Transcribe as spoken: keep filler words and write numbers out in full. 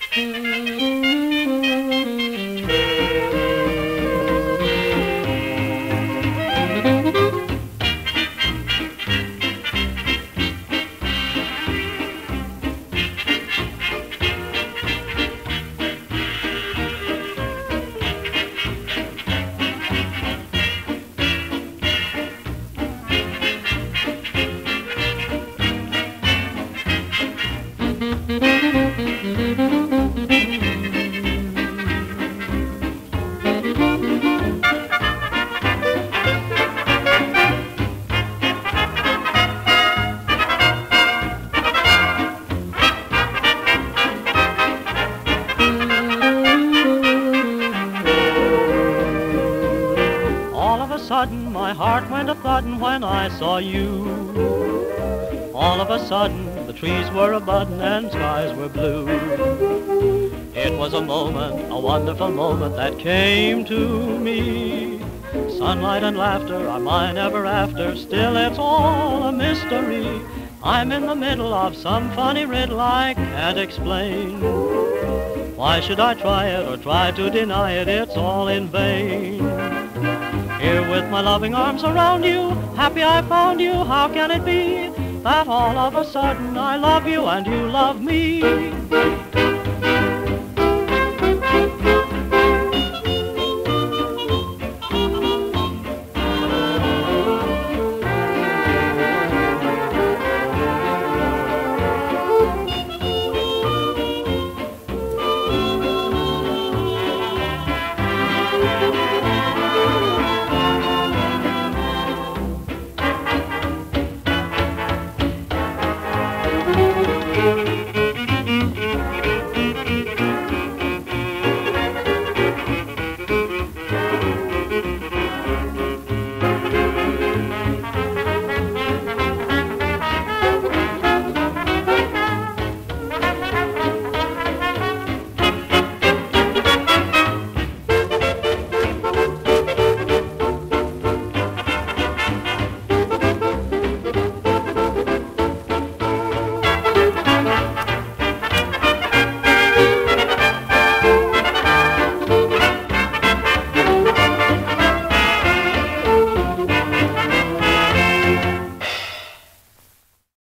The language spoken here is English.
My heart went a-thuddin' when I saw you. All of a sudden, the trees were a-buddin' and skies were blue. It was a moment, a wonderful moment that came to me. Sunlight and laughter are mine ever after, still it's all a mystery. I'm in the middle of some funny riddle I can't explain. Why should I try it or try to deny it? It's all in vain. Here with my loving arms around you, happy I found you, how can it be that all of a sudden I love you and you love me?